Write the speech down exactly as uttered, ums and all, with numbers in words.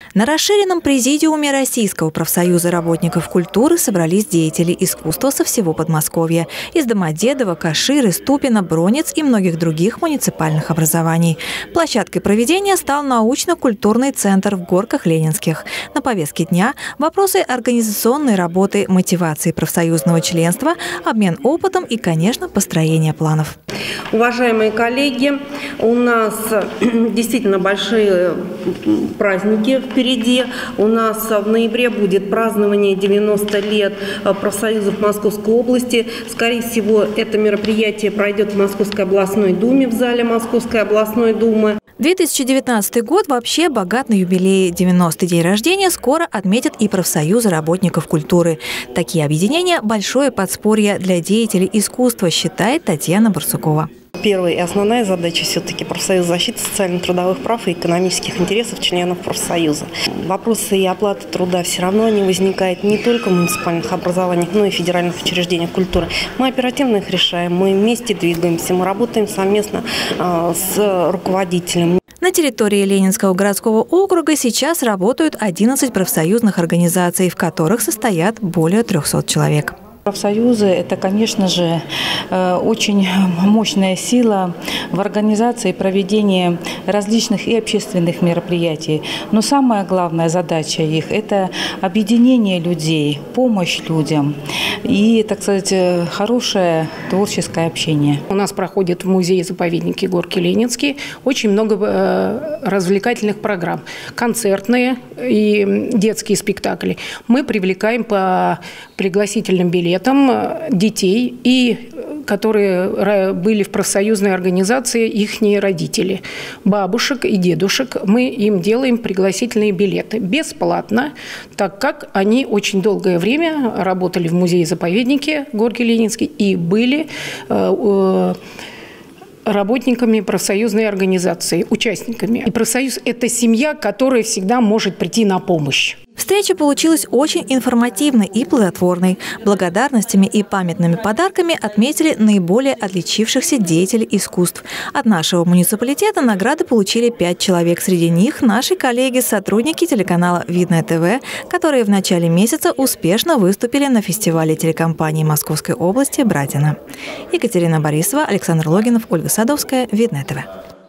На расширенном президиуме Российского профсоюза работников культуры собрались деятели искусства со всего Подмосковья – из Домодедово, Каширы, Ступино, Бронец и многих других муниципальных образований. Площадкой проведения стал научно-культурный центр в Горках Ленинских. На повестке дня – вопросы организационной работы, мотивации профсоюзного членства, обмен опытом и, конечно, построение планов. Уважаемые коллеги, у нас действительно большие праздники впереди. У нас в ноябре будет празднование девяноста лет профсоюзов Московской области. Скорее всего, это мероприятие пройдет в Московской областной думе, в зале Московской областной думы. две тысячи девятнадцатый год вообще богат на юбилеи. девяностый день рождения скоро отметят и профсоюзы работников культуры. Такие объединения – большое подспорье для деятелей искусства, считает Татьяна Барсукова. Первая и основная задача все-таки профсоюз защиты социально-трудовых прав и экономических интересов членов профсоюза. Вопросы и оплаты труда все равно не возникают не только в муниципальных образованиях, но и в федеральных учреждениях культуры. Мы оперативно их решаем, мы вместе двигаемся, мы работаем совместно э, с руководителем. На территории Ленинского городского округа сейчас работают одиннадцать профсоюзных организаций, в которых состоят более трёхсот человек. Профсоюзы – это, конечно же, очень мощная сила в организации и проведении различных и общественных мероприятий. Но самая главная задача их – это объединение людей, помощь людям и, так сказать, хорошее творческое общение. У нас проходит в музее-заповеднике Горки Ленинские очень много развлекательных программ. Концертные и детские спектакли. Мы привлекаем по пригласительным билетам детей, и которые были в профсоюзной организации, ихние родители, бабушек и дедушек. Мы им делаем пригласительные билеты бесплатно, так как они очень долгое время работали в музее-заповеднике Горки Ленинские и были работниками профсоюзной организации, участниками. И профсоюз – это семья, которая всегда может прийти на помощь. Встреча получилась очень информативной и плодотворной. Благодарностями и памятными подарками отметили наиболее отличившихся деятелей искусств. От нашего муниципалитета награды получили пять человек. Среди них наши коллеги, сотрудники телеканала «Видное ТВ», которые в начале месяца успешно выступили на фестивале телекомпании Московской области «Братина». Екатерина Борисова, Александр Логинов, Ольга Садовская, «Видное ТВ».